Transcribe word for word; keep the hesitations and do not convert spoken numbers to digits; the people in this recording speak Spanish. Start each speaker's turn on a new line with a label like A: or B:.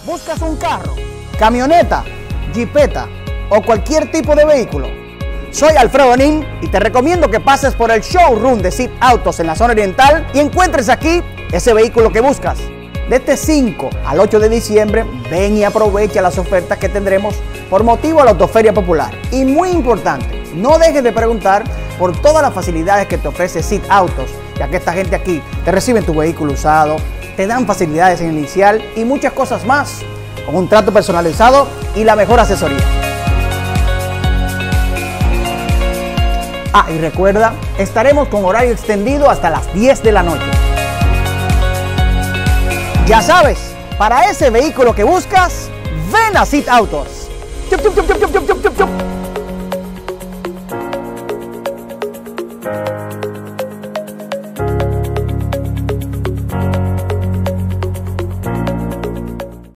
A: ¿Buscas un carro, camioneta, jipeta o cualquier tipo de vehículo? Soy Alfredo Nin y te recomiendo que pases por el showroom de Sid Autos en la zona oriental y encuentres aquí ese vehículo que buscas. De este cinco al ocho de diciembre, ven y aprovecha las ofertas que tendremos por motivo de la Autoferia Popular. Y muy importante, no dejes de preguntar por todas las facilidades que te ofrece Sid Autos, ya que esta gente aquí te reciben tu vehículo usado, te dan facilidades en el inicial y muchas cosas más, con un trato personalizado y la mejor asesoría. Ah, y recuerda, estaremos con horario extendido hasta las diez de la noche. Ya sabes, para ese vehículo que buscas, ven a Sid Autos. ¡Chup, chup, chup, chup, chup, chup, chup!